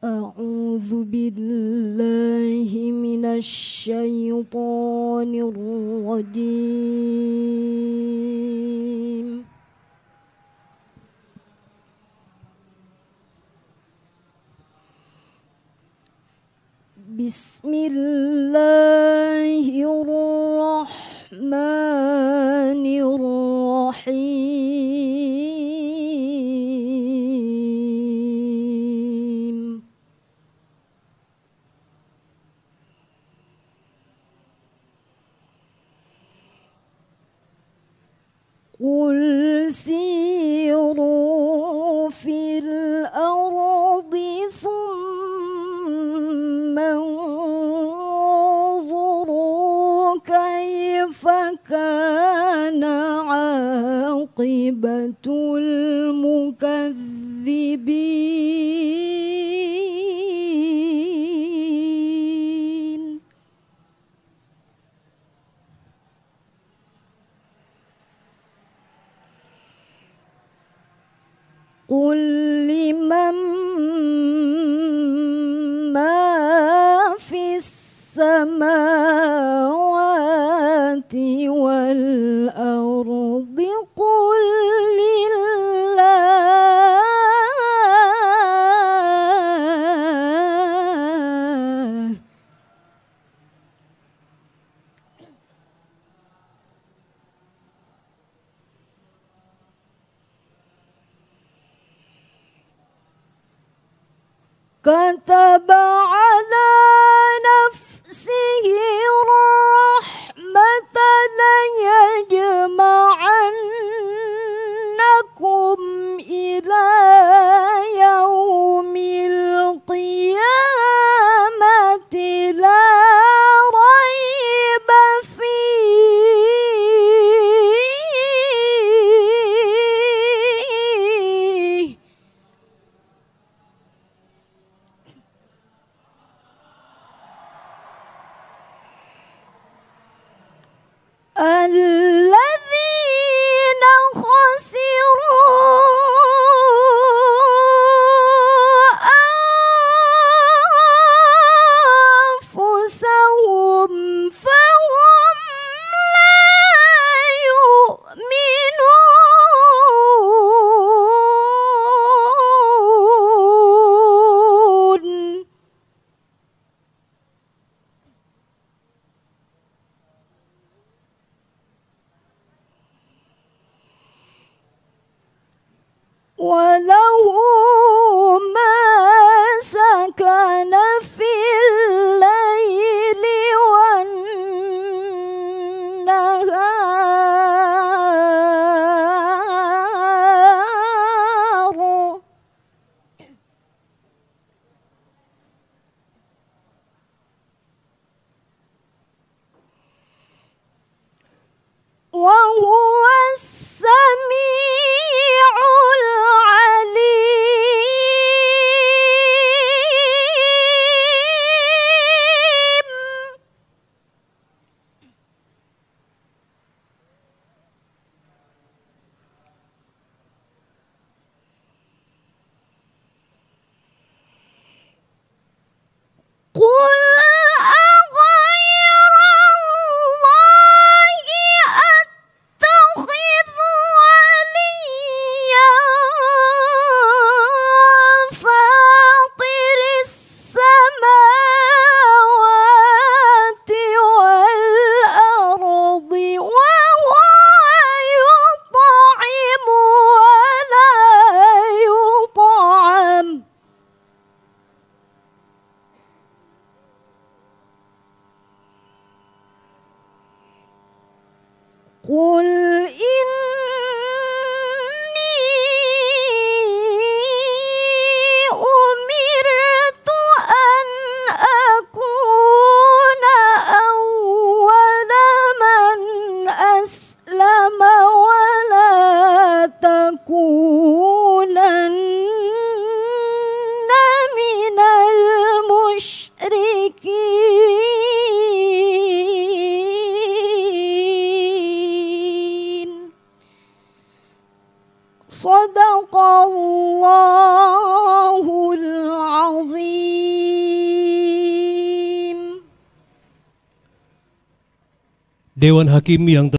أعوذ بالله من الشيطان الرجيم. بسم الله الرحمن الرحيم. قل سيروا في الأرض ثم انظروا كيف كان عاقبة المكذبين. قل لمن ما في السماوات والأرض قل لله. كتب على نفسه الرحمة ليجمعنكم إلى يوم القيامة لا ريب فيه. الذين خسروا أنفسهم فهم لا يؤمنون. وله ما سكن في الليل والنهار. وهو السميع العليم. قل أغير الله أتخذ وليا فاطر السماوات والأرض وهو يطعم ولا يطعم. قل إني أمرت أن أكون أول من أسلم ولا تكونن من المشركين. صدق الله العظيم. Dewan Hakim yang